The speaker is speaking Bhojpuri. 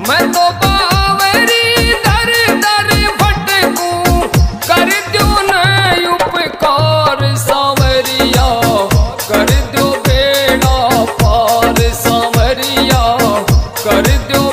मैं तो बावरी दर दर भटकूं, कर दो न उपकार सांवरिया, कर दो बेड़ा पार सांवरिया, कर दो